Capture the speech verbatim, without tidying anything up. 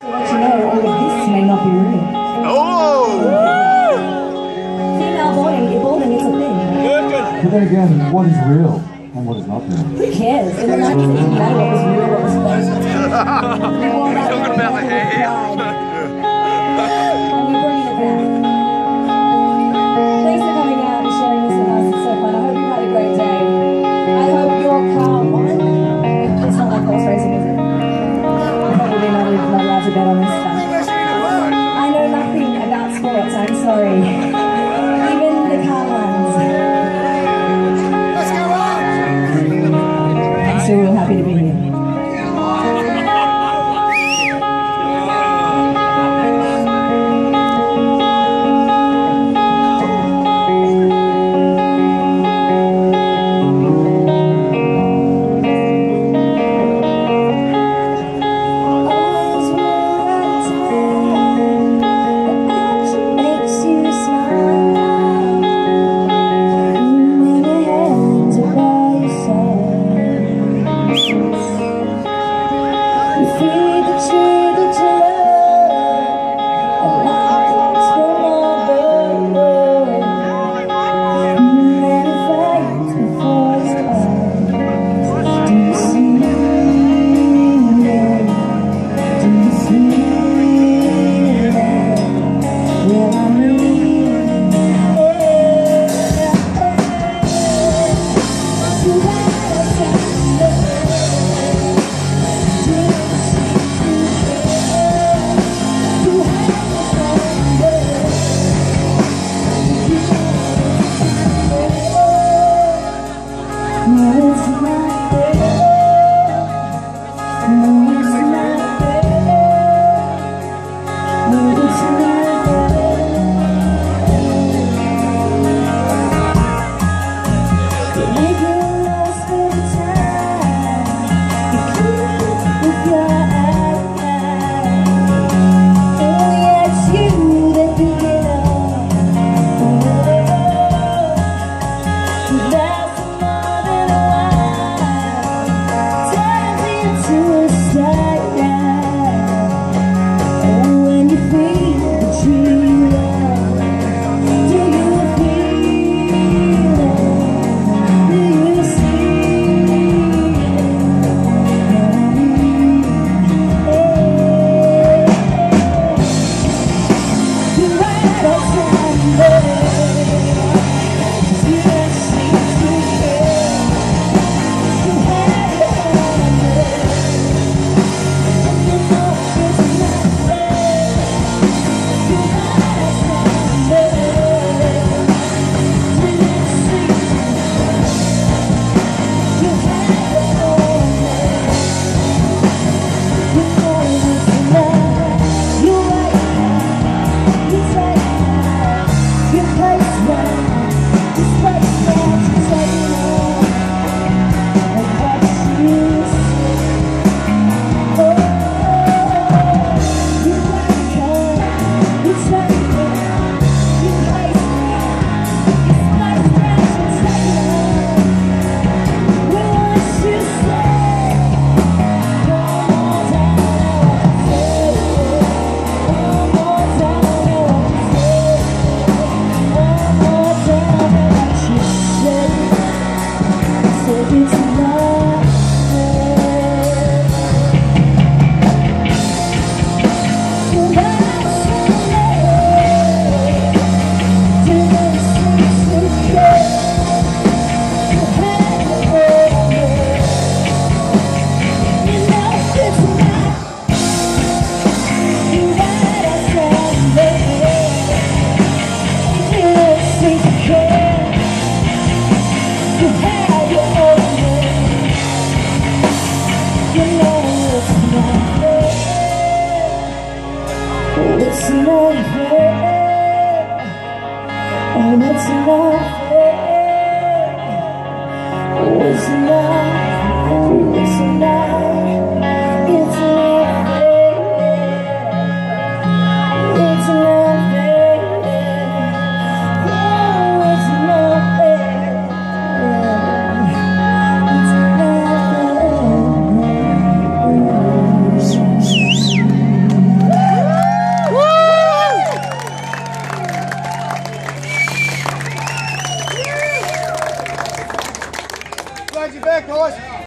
To let you know, all of this may not be real. Oh! Female boarding, boarding is a thing. But then again, what is real and what is not real? Who cares? In the nineties, it didn't matter what was real, what was fake. We're talking about the hair. And we're bringing it back. Thanks for coming out and sharing this with us. It's so fun. I hope you had a great day. I hope your car won. It's not like horse racing, is it? Probably not, not allowed to bet on this stuff. I know nothing about sports, I'm sorry. Even the car ones. I'm still real happy to be here. It's not fair. Oh, it's not fair. Oh, it's not. Oh, it's not. It's not fair. It's not fair. Oh, it's not fair. It's not fair. behind your back, boys.